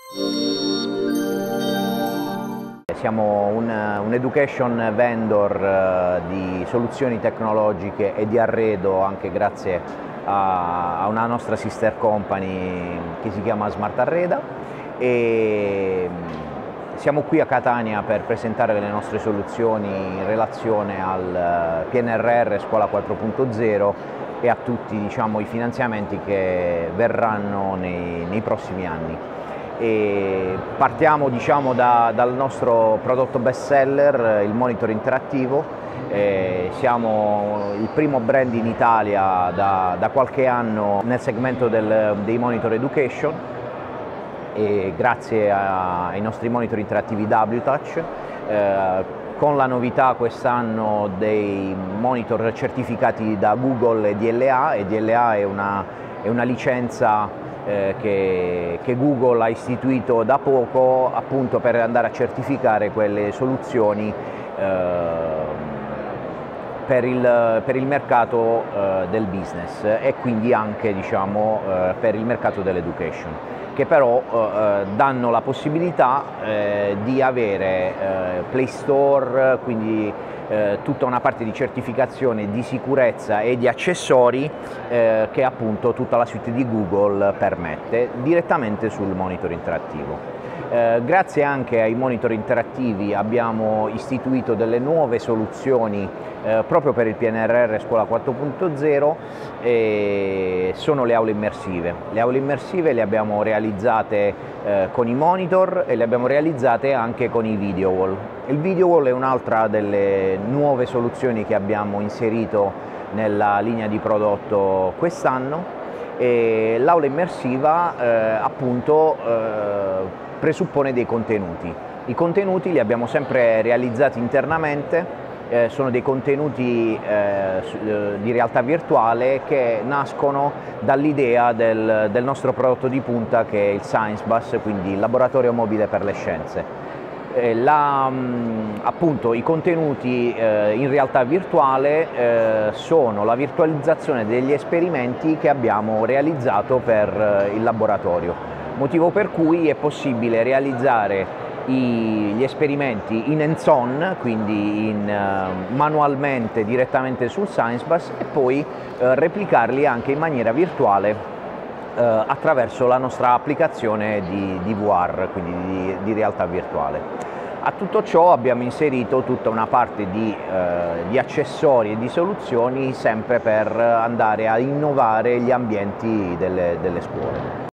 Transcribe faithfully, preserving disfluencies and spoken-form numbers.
Siamo un, un education vendor uh, di soluzioni tecnologiche e di arredo, anche grazie a, a una nostra sister company che si chiama Smart Arreda, e siamo qui a Catania per presentare le nostre soluzioni in relazione al P N R R Scuola quattro punto zero e a tutti, diciamo, i finanziamenti che verranno nei, nei prossimi anni. E partiamo, diciamo, da, dal nostro prodotto best seller, il monitor interattivo. Eh, siamo il primo brand in Italia da, da qualche anno nel segmento del, dei monitor education, e grazie a, ai nostri monitor interattivi WTouch, eh, con la novità quest'anno dei monitor certificati da Google e D L A, e D L A è una, è una licenza Eh, che, che Google ha istituito da poco, appunto per andare a certificare quelle soluzioni eh, per, il, per il mercato eh, del business, e quindi anche, diciamo, eh, per il mercato dell'education, che però eh, danno la possibilità eh, di avere eh, Play Store, quindi Eh, tutta una parte di certificazione, di sicurezza e di accessori eh, che appunto tutta la suite di Google permette, direttamente sul monitor interattivo. Eh, grazie anche ai monitor interattivi abbiamo istituito delle nuove soluzioni eh, proprio per il P N R R Scuola quattro punto zero, e sono le aule immersive. Le aule immersive le abbiamo realizzate eh, con i monitor e le abbiamo realizzate anche con i video wall. Il video wall è un'altra delle nuove soluzioni che abbiamo inserito nella linea di prodotto quest'anno, e l'aula immersiva eh, appunto eh, presuppone dei contenuti. I contenuti li abbiamo sempre realizzati internamente, eh, sono dei contenuti eh, di realtà virtuale che nascono dall'idea del, del nostro prodotto di punta, che è il Science Bus, quindi il laboratorio mobile per le scienze. La, appunto, i contenuti eh, in realtà virtuale eh, sono la virtualizzazione degli esperimenti che abbiamo realizzato per eh, il laboratorio, motivo per cui è possibile realizzare i, gli esperimenti in hands-on, quindi in, uh, manualmente direttamente sul Science Bus, e poi uh, replicarli anche in maniera virtuale Uh, attraverso la nostra applicazione di, di V R, quindi di, di realtà virtuale. A tutto ciò abbiamo inserito tutta una parte di, uh, di accessori e di soluzioni, sempre per andare a innovare gli ambienti delle, delle scuole.